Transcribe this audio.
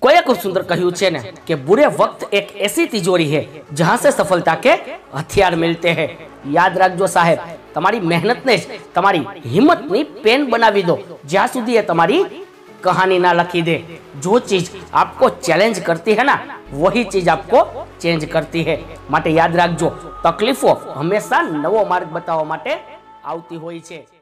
कोई खूब सुंदर कहूँ है ने कि बुरे वक्त एक ऐसी तिजोरी है जहां से सफलता के हथियार मिलते हैं। याद रखो साहेब, तमारी मेहनत ने तमारी हिम्मत नी पेन बनावी दो ज्यां सुधी तमारी कहानी ना लखी दे। जो चीज आपको चैलेंज करती है ना, वही चीज आपको चेंज करती है। माटे याद रखो, तकलीफों हमेशा नवो मार्ग बतावा माटे आवती होय छे।